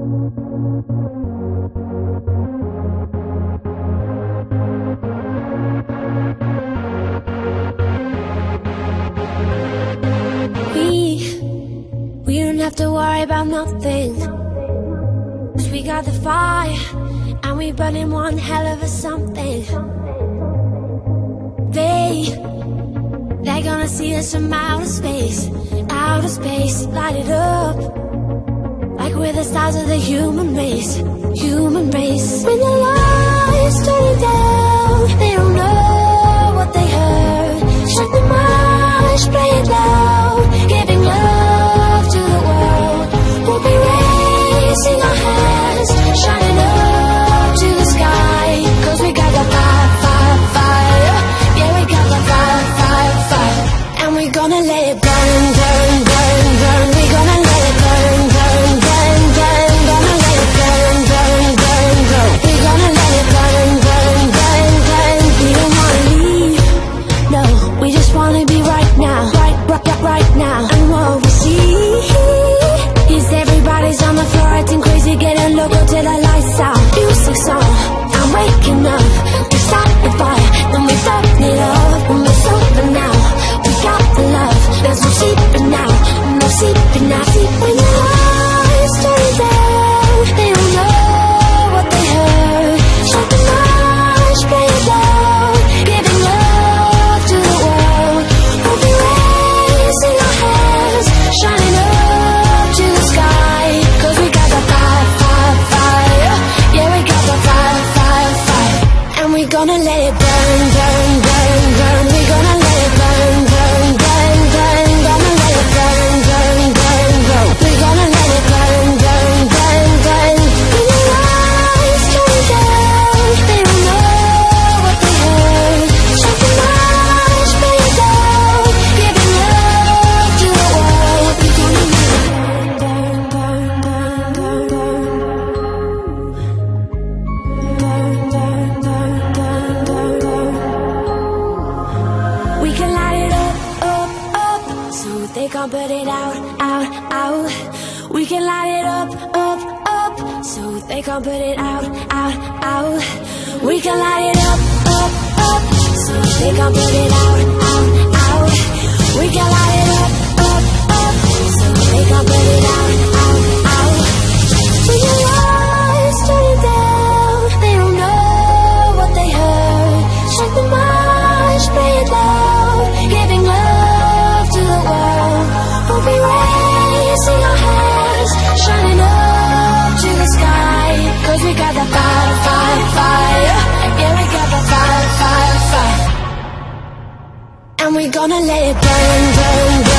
We don't have to worry about nothing, 'cause we got the fire, and we burning one hell of a something. They're gonna see us from outer space, light it up, like we're the stars of the human race, human race. When the lights turn down, they don't know what they heard. Shut the march, play it loud, giving love to the world. We'll be raising our hands, shining up to the sky, 'cause we got the fire, fire, fire. Yeah, we got the fire, fire, fire. And we're gonna let it burn, burn, burn, burn. We're gonna let it burn, burn, burn, burn. Gonna let it burn, burn, burn, burn. We're gonna let it burn, burn, burn, burn. We don't wanna leave, no, we just wanna be right now, right now. And what we see is everybody's on the floor acting crazy, getting loco till the lights out. Music's on, I'm waking up. We start the fire, then we burn it up. And we're sober now, we got the love. There's no sleeping now, no sleeping now. When the lights turn down, they don't know what they heard. Shut the march, play it loud, giving love to the world. We'll be raising our hands, shining up to the sky, 'cause we got the fire, fire, fire. Yeah, we got the fire, fire, fire. And we're gonna let it burn, burn, burn, burn. We're gonna let it burn, burn, burn, burn. Gonna let it burn, burn, burn, burn. We're gonna let it burn, burn, burn, burn. When the lights turn down, they don't know what they heard. Shut the march, play it loud, giving love to the world. We're gonna let it burn, burn, burn, burn, burn, burn. Burn, burn, burn, burn, burn, burn. We can light it up, up, up, so they can't put it out, out, out. We can light it up, up, up, so they can't put it out, out, out. We can light it up, up, up, so they can't put it out, out, out. We can light it up, up, up, so they can't put it out, out, out. When the lights turn down, they don't know what they heard. Shut the march, play it loud, giving love to the world. We'll be raising our hands, shining up to the sky, 'cause we got the fire, fire, fire. Yeah, we got the fire, fire, fire. And we're gonna let it burn, burn, burn.